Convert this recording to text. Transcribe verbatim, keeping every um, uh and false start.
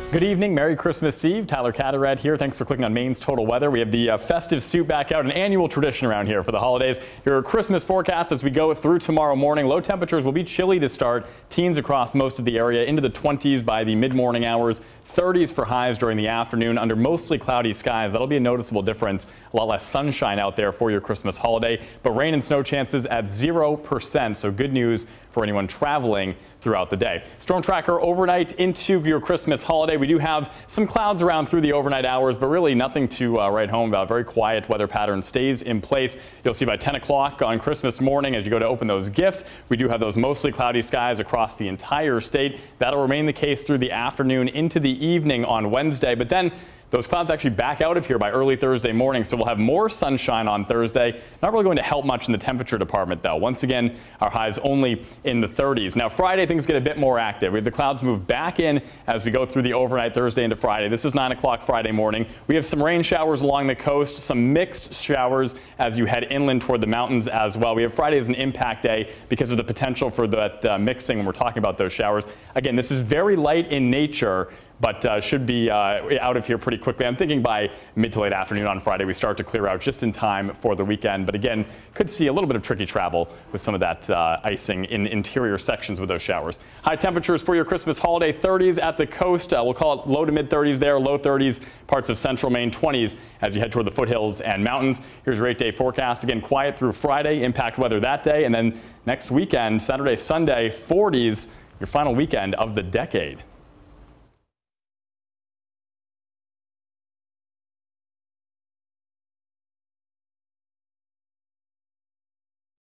Good evening. Merry Christmas Eve. Tyler Catared here. Thanks for clicking on Maine's Total Weather. We have the uh, festive suit back out, an annual tradition around here for the holidays. Your Christmas forecast as we go through tomorrow morning. Low temperatures will be chilly to start. Teens across most of the area into the twenties by the mid-morning hours. thirties for highs during the afternoon under mostly cloudy skies. That'll be a noticeable difference. A lot less sunshine out there for your Christmas holiday, but rain and snow chances at zero percent. So good news for anyone traveling throughout the day. Storm tracker overnight into your Christmas holiday. We do have some clouds around through the overnight hours, but really nothing to uh, write home about. Very quiet weather pattern stays in place. You'll see by ten o'clock on Christmas morning as you go to open those gifts, we do have those mostly cloudy skies across the entire state. That'll remain the case through the afternoon into the evening on Wednesday, but then those clouds actually back out of here by early Thursday morning, so we'll have more sunshine on Thursday. Not really going to help much in the temperature department, though. Once again, our highs only in the thirties. Now, Friday, things get a bit more active. We have the clouds move back in as we go through the overnight Thursday into Friday. This is nine o'clock Friday morning. We have some rain showers along the coast, some mixed showers as you head inland toward the mountains as well. We have Friday as an impact day because of the potential for that uh, mixing when we're talking about those showers. Again, this is very light in nature, but uh, should be uh, out of here pretty quickly. I'm thinking by mid to late afternoon on Friday we start to clear out just in time for the weekend. But again, could see a little bit of tricky travel with some of that uh, icing in interior sections with those showers. High temperatures for your Christmas holiday, thirties at the coast. Uh, we'll call it low to mid thirties there, low thirties parts of central Maine, twenties as you head toward the foothills and mountains. Here's your eight day forecast. Again, quiet through Friday, impact weather that day. And then next weekend, Saturday, Sunday, forties, your final weekend of the decade.